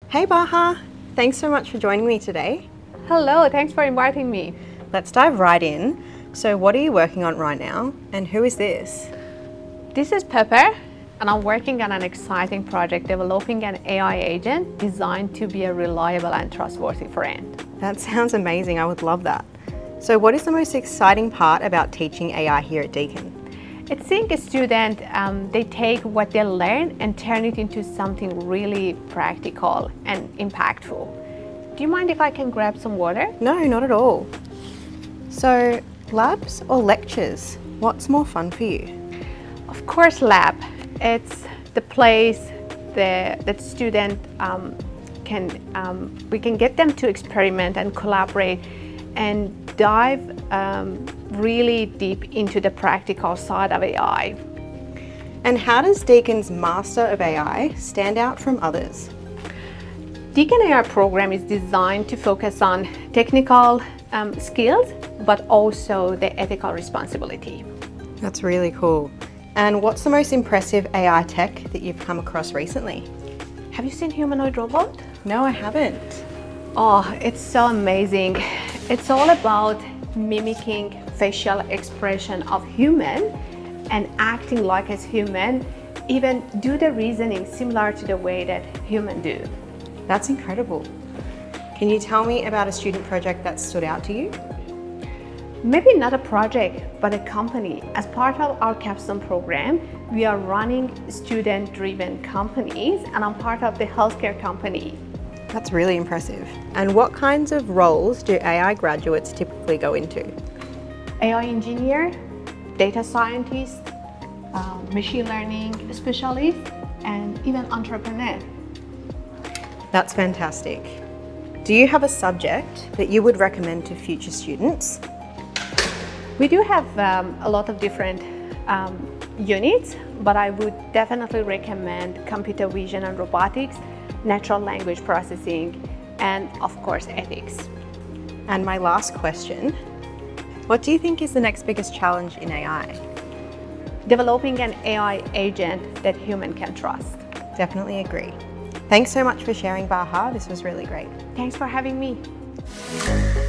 Hey Baha, thanks so much for joining me today. Hello, thanks for inviting me. Let's dive right in. So what are you working on right now and who is this? This is Pepper and I'm working on an exciting project developing an AI agent designed to be a reliable and trustworthy friend. That sounds amazing, I would love that. So what is the most exciting part about teaching AI here at Deakin? It's seeing a student, they take what they learn and turn it into something really practical and impactful. Do you mind if I can grab some water? No, not at all. So labs or lectures, what's more fun for you? Of course, lab. It's the place that student we can get them to experiment and collaborate and dive really deep into the practical side of AI. And how does Deakin's Master of AI stand out from others? Deakin AI program is designed to focus on technical skills, but also the ethical responsibility. That's really cool. And what's the most impressive AI tech that you've come across recently? Have you seen humanoid robot? No, I haven't. Oh, it's so amazing. It's all about mimicking facial expression of human and acting like as human, even do the reasoning similar to the way that humans do. That's incredible. Can you tell me about a student project that stood out to you? Maybe not a project, but a company. As part of our capstone program, we are running student-driven companies, and I'm part of the healthcare company. That's really impressive. And what kinds of roles do AI graduates typically go into? AI engineer, data scientist, machine learning specialist, and even entrepreneur. That's fantastic. Do you have a subject that you would recommend to future students? We do have a lot of different units, but I would definitely recommend computer vision and robotics, natural language processing, and of course ethics. And my last question, what do you think is the next biggest challenge in AI? Developing an AI agent that human can trust. Definitely agree. Thanks so much for sharing, Baha. This was really great. Thanks for having me.